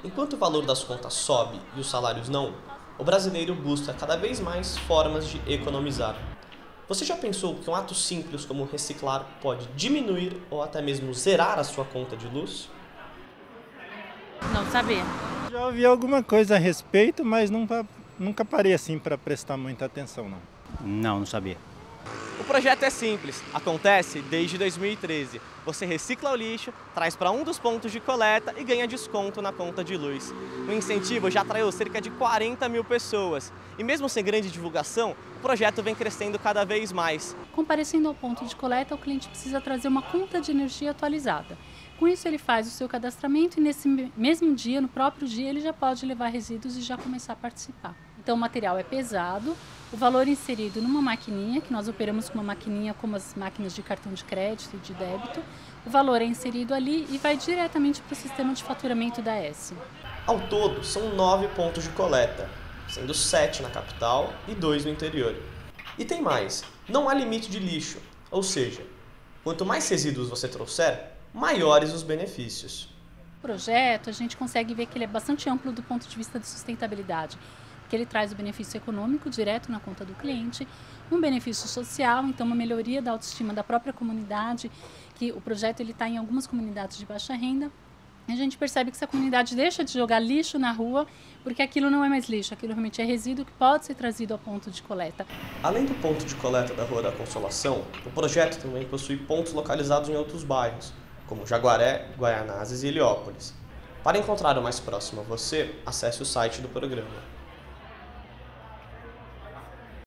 Enquanto o valor das contas sobe e os salários não, o brasileiro busca cada vez mais formas de economizar. Você já pensou que um ato simples como reciclar pode diminuir ou até mesmo zerar a sua conta de luz? Não sabia. Já ouvi alguma coisa a respeito, mas nunca parei assim para prestar muita atenção, não. Não, não sabia. O projeto é simples, acontece desde 2013. Você recicla o lixo, traz para um dos pontos de coleta e ganha desconto na conta de luz. O incentivo já atraiu cerca de 40 mil pessoas. E mesmo sem grande divulgação, o projeto vem crescendo cada vez mais. Comparecendo ao ponto de coleta, o cliente precisa trazer uma conta de energia atualizada. Com isso, ele faz o seu cadastramento e nesse mesmo dia, no próprio dia, ele já pode levar resíduos e já começar a participar. Então, o material é pesado, o valor inserido numa maquininha, que nós operamos com uma maquininha como as máquinas de cartão de crédito e de débito, o valor é inserido ali e vai diretamente para o sistema de faturamento da ESSE. Ao todo, são 9 pontos de coleta, sendo 7 na capital e 2 no interior. E tem mais, não há limite de lixo, ou seja, quanto mais resíduos você trouxer, maiores os benefícios. O projeto, a gente consegue ver que ele é bastante amplo do ponto de vista de sustentabilidade, porque ele traz o benefício econômico direto na conta do cliente, um benefício social, então uma melhoria da autoestima da própria comunidade, que o projeto está em algumas comunidades de baixa renda. A gente percebe que essa comunidade deixa de jogar lixo na rua, porque aquilo não é mais lixo, aquilo realmente é resíduo que pode ser trazido ao ponto de coleta. Além do ponto de coleta da Rua da Consolação, o projeto também possui pontos localizados em outros bairros, como Jaguaré, Guaianazes e Heliópolis. Para encontrar o mais próximo a você, acesse o site do programa.